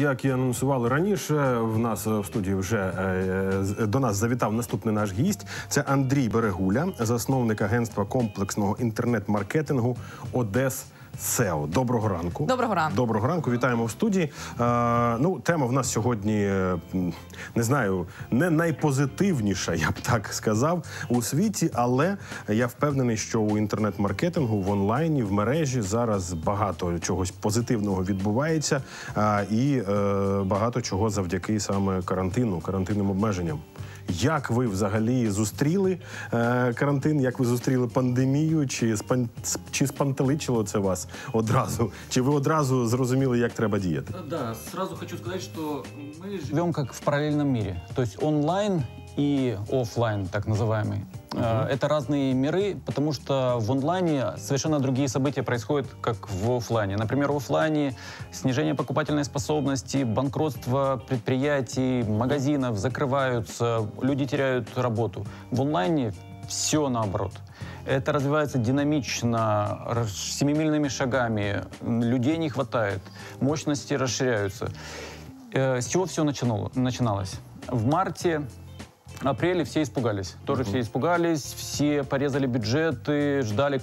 як і анонсували раніше, в нас в студії вже до нас завітав наступний наш гість. Це Андрій Берегуля, засновник агентства комплексного інтернет-маркетингу «Одес SEO». Доброго ранку. Доброго ранку. Доброго ранку. Вітаємо в студії. Тема в нас сьогодні, не знаю, не найпозитивніша, я б так сказав, у світі, але я впевнений, що у інтернет-маркетингу, в онлайні, в мережі зараз багато чогось позитивного відбувається і багато чого завдяки саме карантинним обмеженням. Як ви взагалі зустріли карантин, як ви зустріли пандемію, чи спантеличило це вас одразу? Чи ви одразу зрозуміли, як треба діяти? Да, сразу хочу сказать, что мы живем как в параллельном мире. То есть онлайн и офлайн, так называемый. Это разные миры, потому что в онлайне совершенно другие события происходят, как в офлайне. Например, в офлайне снижение покупательной способности, банкротство предприятий, магазинов закрываются, люди теряют работу. В онлайне все наоборот. Это развивается динамично, семимильными шагами, людей не хватает, мощности расширяются. С чего все начиналось? В апреле все испугались. Тоже все испугались, все порезали бюджеты, ждали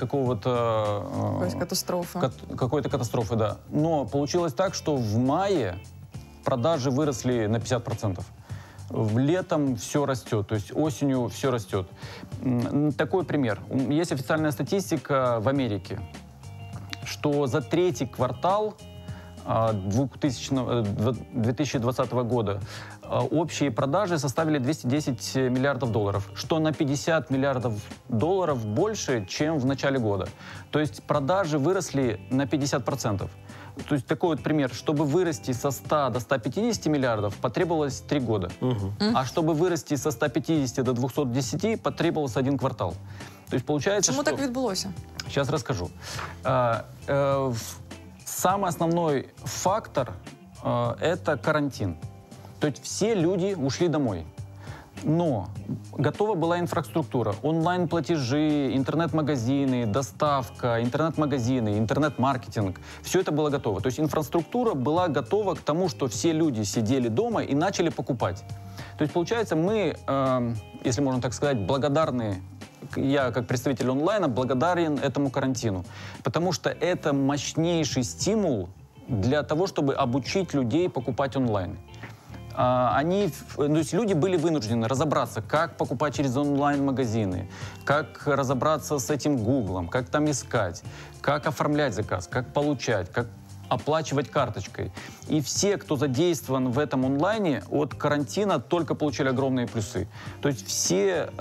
какой-то катастрофы, да. Но получилось так, что в мае продажи выросли на 50%. Летом все растет, то есть осенью все растет. Такой пример. Есть официальная статистика в Америке, что за третий квартал 2020 года общие продажи составили 210 миллиардов долларов, что на 50 миллиардов долларов больше, чем в начале года. То есть продажи выросли на 50%. То есть такой вот пример. Чтобы вырасти со 100 до 150 миллиардов, потребовалось 3 года. А чтобы вырасти со 150 до 210, потребовался 1 квартал. То есть получается, Чему так відбулося? Сейчас расскажу. Самый основной фактор это карантин. То есть все люди ушли домой. Но готова была инфраструктура, онлайн-платежи, интернет-магазины, доставка, интернет-магазины, интернет-маркетинг. Все это было готово. То есть инфраструктура была готова к тому, что все люди сидели дома и начали покупать. То есть получается, мы, если можно так сказать, благодарны. Я, как представитель онлайна, благодарен этому карантину, потому что это мощнейший стимул для того, чтобы обучить людей покупать онлайн. То есть люди были вынуждены разобраться, как покупать через онлайн-магазины, как разобраться с этим Гуглом, как там искать, как оформлять заказ, как получать, как оплачивать карточкой. И все, кто задействован в этом онлайне, от карантина только получили огромные плюсы. То есть все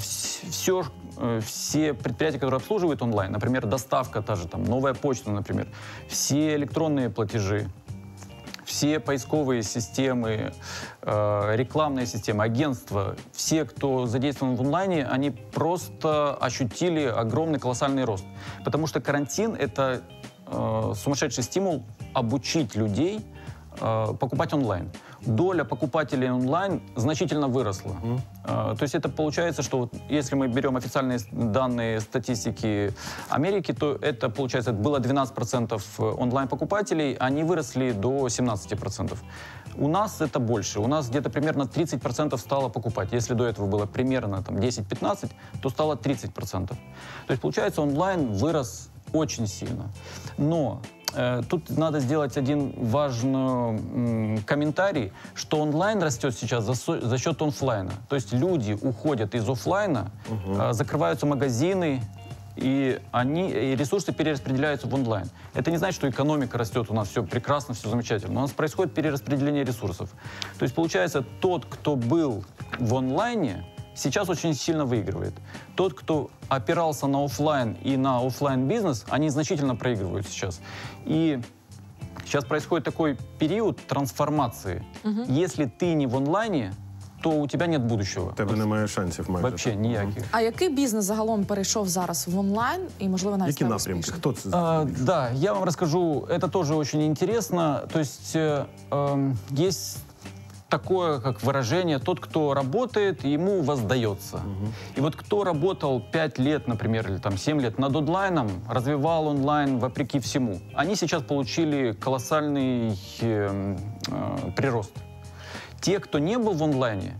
предприятия, которые обслуживают онлайн, например, доставка та же, там, новая почта, например, все электронные платежи, все поисковые системы, рекламные системы, агентства, все, кто задействован в онлайне, они просто ощутили огромный колоссальный рост. Потому что карантин — это сумасшедший стимул обучить людей покупать онлайн. Доля покупателей онлайн значительно выросла. То есть это получается, что вот если мы берем официальные данные статистики Америки, то это получается было 12% онлайн-покупателей, они выросли до 17%. У нас это больше. У нас где-то примерно 30% стало покупать. Если до этого было примерно 10-15, то стало 30%. То есть получается, онлайн вырос очень сильно. Но тут надо сделать один важный комментарий, что онлайн растет сейчас за счет офлайна. То есть люди уходят из офлайна, закрываются магазины, и ресурсы перераспределяются в онлайн. Это не значит, что экономика растет, у нас все прекрасно, все замечательно. У нас происходит перераспределение ресурсов. То есть получается, тот, кто был в онлайне, сейчас очень сильно выигрывает. Тот, кто опирался на офлайн и на офлайн бизнес, они значительно проигрывают сейчас. И сейчас происходит такой период трансформации. Если ты не в онлайне, то у тебя нет будущего. У тебе немає шансів майже. Вообще ніяких. А який бізнес загалом перейшов зараз в онлайн і, можливо, навіть Які став напрямки? успішним? Хто це? Да, я вам расскажу. Это тоже очень интересно. То есть есть такое, как выражение, тот, кто работает, ему воздается. И вот кто работал 5 лет, например, или там 7 лет над онлайном, развивал онлайн вопреки всему, они сейчас получили колоссальный прирост. Те, кто не был в онлайне,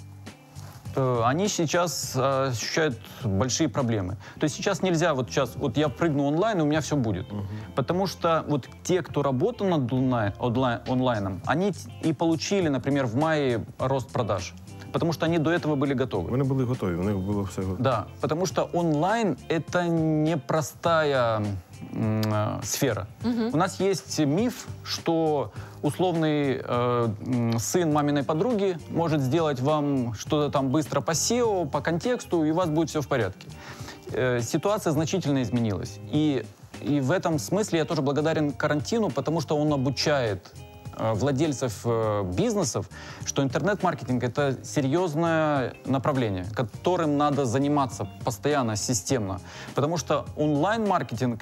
они сейчас ощущают большие проблемы. То есть сейчас нельзя, вот я прыгну онлайн, и у меня все будет. Потому что вот те, кто работал над онлайном, они и получили, например, в мае рост продаж. Потому что они до этого были готовы. Вони були готові, у них було все готово. Да, потому что онлайн — это непростая сфера. У нас есть миф, что условный сын маминой подруги может сделать вам что-то там быстро по SEO, по контексту, и у вас будет все в порядке. Ситуация значительно изменилась. И в этом смысле я тоже благодарен карантину, потому что он обучает владельцев бизнесов, что интернет-маркетинг — это серьезное направление, которым надо заниматься постоянно, системно. Потому что онлайн-маркетинг —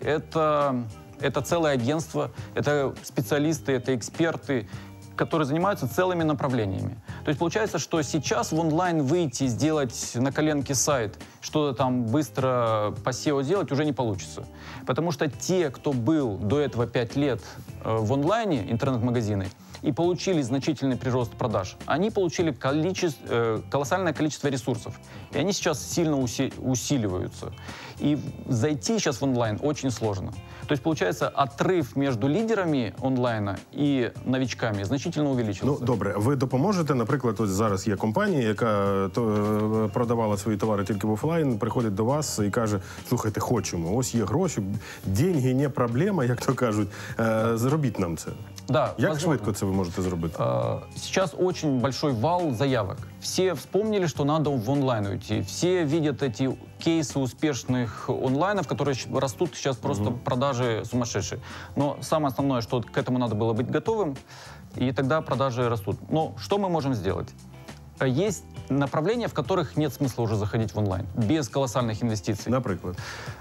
это целое агентство, это специалисты, это эксперты, которые занимаются целыми направлениями. То есть получается, что сейчас в онлайн выйти, сделать на коленке сайт, что-то там быстро по SEO сделать уже не получится. Потому что те, кто был до этого 5 лет в онлайне, интернет-магазины, и получили значительный прирост продаж, они получили колоссальное количество ресурсов. И они сейчас сильно усиливаются. И зайти сейчас в онлайн очень сложно. То есть, получается, отрыв между лідерами онлайна і новичками значительно увеличився. Ну, добре, ви допоможете, наприклад, ось зараз є компанія, яка продавала свої товари тільки в офлайн, приходить до вас і каже, слухайте, хочемо, ось є гроші, деньги не проблема, як то кажуть, зробіть нам це. Да, як швидко це ви можете зробити? Сейчас очень большой вал заявок. Все вспомнили, что надо в онлайн уйти. Все видят эти кейсы успешных онлайнов, которые растут сейчас просто продажи сумасшедшие. Но самое основное, что к этому надо было быть готовым, и тогда продажи растут. Но что мы можем сделать? Есть направления, в которых нет смысла уже заходить в онлайн, без колоссальных инвестиций. Наприклад?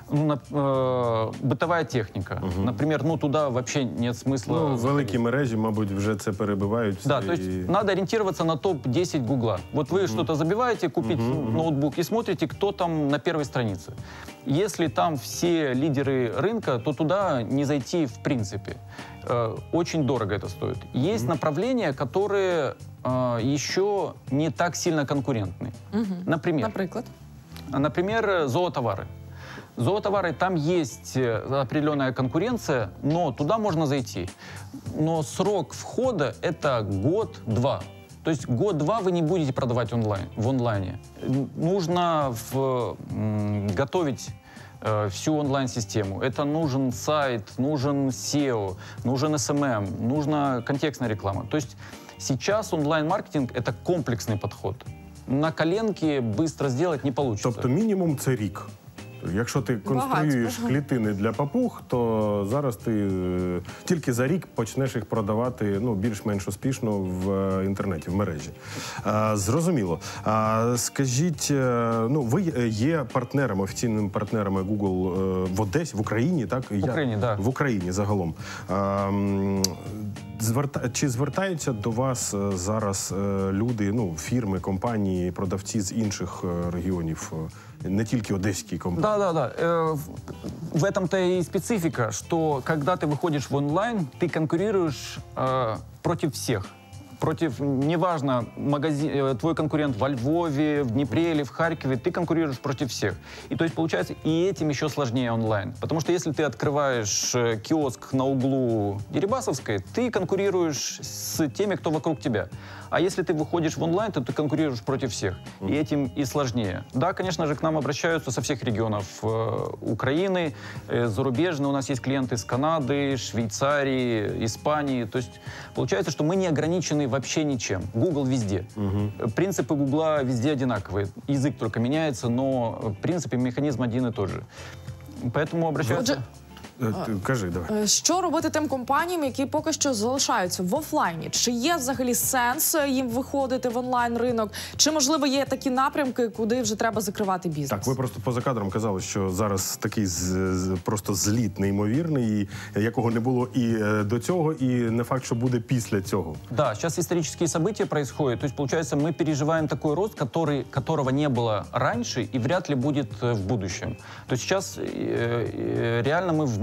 Бытовая техника. Например, туда вообще нет смысла заходить. Великі мережі, мабуть, вже це перебивають. Да, то есть надо ориентироваться на топ-10 Гугла. Вот вы что-то забиваете, купить ноутбук и смотрите, кто там на первой странице. Если там все лидеры рынка, то туда не зайти в принципе. Очень дорого это стоит. Есть направления, которые еще не так сильно конкурентны. Например, зоотовары. Зоотовары, там есть определенная конкуренция, но туда можно зайти. Но срок входа — это год-два. То есть год-два вы не будете продавать в онлайне. Нужно готовить всю онлайн-систему. Это нужен сайт, нужен SEO, нужен SMM, нужна контекстная реклама. То есть сейчас онлайн-маркетинг — это комплексный подход. На коленке быстро сделать не получится. Тобто мінімум це рік. Якщо ти конструюєш клітини для папуг, то зараз ти тільки за рік почнеш їх продавати більш-менш успішно в інтернеті, в мережі. Зрозуміло. Скажіть, ви є партнерами, офіційними партнерами Google в Одесі, в Україні, так? В Україні, так. В Україні загалом. Чи звертаються до вас зараз люди, фірми, компанії, продавці з інших регіонів, не тільки одеські компанії? Да. В этом-то и специфика, что когда ты выходишь в онлайн, ты конкурируешь против всех. Неважно, твой конкурент во Львове, в Днепре или в Харькове, ты конкурируешь против всех. И то есть получается, и этим еще сложнее онлайн. Потому что если ты открываешь киоск на углу Дерибасовской, ты конкурируешь с теми, кто вокруг тебя. А если ты выходишь в онлайн, то ты конкурируешь против всех. И этим и сложнее. Да, конечно же, к нам обращаются со всех регионов Украины, зарубежные. У нас есть клиенты из Канады, Швейцарии, Испании. То есть получается, что мы не ограничены вообще ничем. Google везде. Принципы Гугла везде одинаковые. Язык только меняется, но принципы и механизм один и тот же. Поэтому обращаются... Кажи, давай. Що робити тим компаніям, які поки що залишаються в офлайні? Чи є взагалі сенс їм виходити в онлайн-ринок? Чи, можливо, є такі напрямки, куди вже треба закривати бізнес? Так, ви просто поза кадром казали, що зараз такий просто зліт неймовірний, якого не було і до цього, і не факт, що буде після цього. Да, сейчас исторические события происходят. То есть, получается, мы переживаем такой рост, которого не было раньше и вряд ли будет в будущем. То есть сейчас реально мы в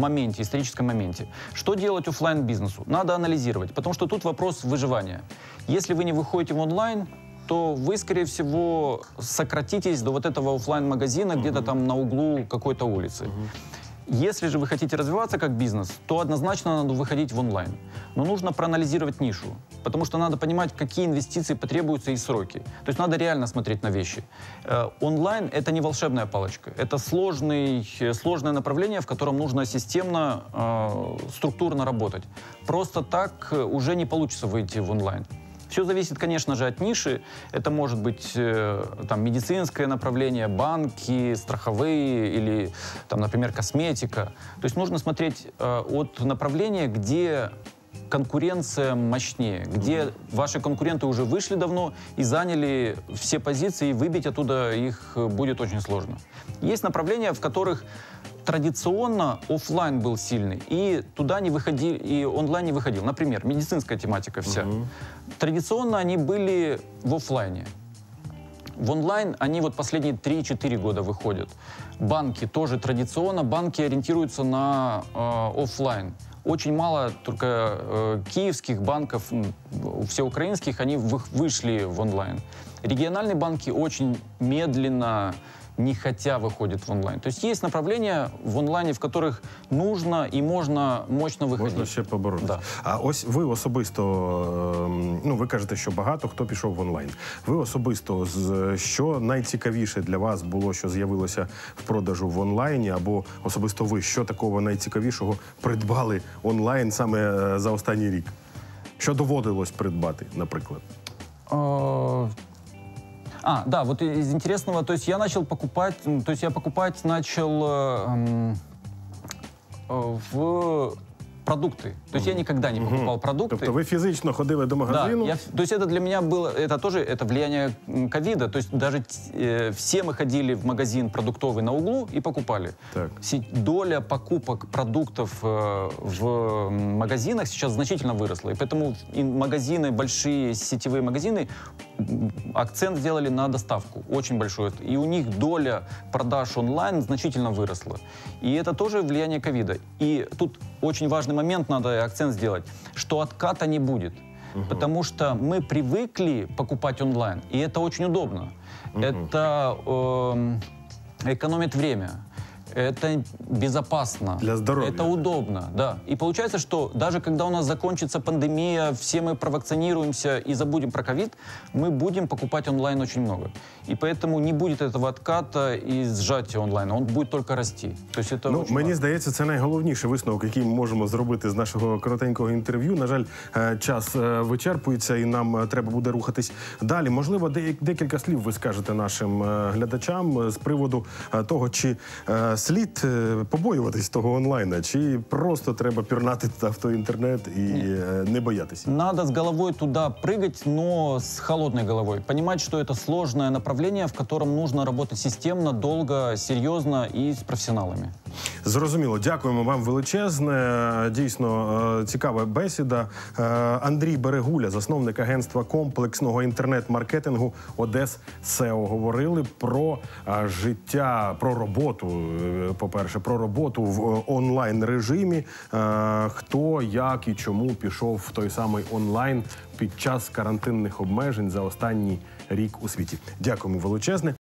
моменте, историческом моменте. Что делать офлайн-бизнесу? Надо анализировать, потому что тут вопрос выживания. Если вы не выходите в онлайн, то вы, скорее всего, сократитесь до вот этого офлайн-магазина где-то там на углу какой-то улицы. Если же вы хотите развиваться как бизнес, то однозначно надо выходить в онлайн. Но нужно проанализировать нишу, потому что надо понимать, какие инвестиции потребуются и сроки. То есть надо реально смотреть на вещи. Онлайн — это не волшебная палочка. Это сложное направление, в котором нужно системно, структурно работать. Просто так уже не получится выйти в онлайн. Все зависит, конечно же, от ниши. Это может быть там, медицинское направление, банки, страховые или, там, например, косметика. То есть нужно смотреть от направления, где конкуренция мощнее, где ваши конкуренты уже вышли давно и заняли все позиции, и выбить оттуда их будет очень сложно. Есть направления, в которых традиционно офлайн был сильный, и туда не выходил, и онлайн не выходил. Например, медицинская тематика вся. Традиционно они были в офлайне. В онлайн они вот последние 3-4 года выходят. Банки тоже традиционно, банки ориентируются на офлайн. Очень мало только киевских банков, всеукраинских, они вышли в онлайн. Региональные банки очень медленно, не хотя выходят в онлайн. То есть есть направления в онлайні, в которых нужно і можна мощно виходити. Можна ще поборотися. Да. А ось ви особисто, ну ви кажете, що багато хто пішов в онлайн. Ви особисто, що найцікавіше для вас було, що з'явилося в продажу в онлайні, або особисто ви, що такого найцікавішого придбали онлайн саме за останній рік? Що доводилось придбати, наприклад? Да, вот из интересного, то есть я начал покупать, то есть я покупать начал в продукты. То есть я никогда не покупал продукты. Тобто ви фізично ходили до магазину? Да, то есть это для меня было, это тоже это влияние ковида. То есть даже все мы ходили в магазин продуктовый на углу и покупали. Так. Доля покупок продуктов в магазинах сейчас значительно выросла. И поэтому магазины, большие сетевые магазины, акцент сделали на доставку, очень большой. И у них доля продаж онлайн значительно выросла. И это тоже влияние ковида. И тут очень важный момент, надо акцент сделать, что отката не будет. Потому что мы привыкли покупать онлайн, и это очень удобно. Это экономит время. Это безопасно. Для здоровья. Это удобно, да. И получается, что даже когда у нас закончится пандемия, все мы провакцинируемся и забудем про ковид, мы будем покупать онлайн очень много. И поэтому не будет этого отката и сжатия онлайна, он будет только расти. То есть это очень мені важно. здається, це найголовніший висновок, який ми можемо зробити з нашого коротенького інтерв'ю. На жаль, час вичерпується і нам треба буде рухатись далі. Можливо, декілька слів ви скажете нашим глядачам з приводу того, чи слід побоюватись того онлайна, чи просто треба пірнати в той інтернет і не боятися? Надо с головой туда прыгать, но с холодной головой. Понимать, что это сложное направление, в котором нужно работать системно, долго, серьезно и с профессионалами. Зрозуміло. Дякуємо вам величезне. Дійсно цікава бесіда. Андрій Берегуля, засновник агентства комплексного інтернет-маркетингу Одес SEO. Говорили про життя, про роботу, по-перше, про роботу в онлайн-режимі. Хто, як і чому пішов в той самий онлайн під час карантинних обмежень за останній рік у світі. Дякуємо величезне.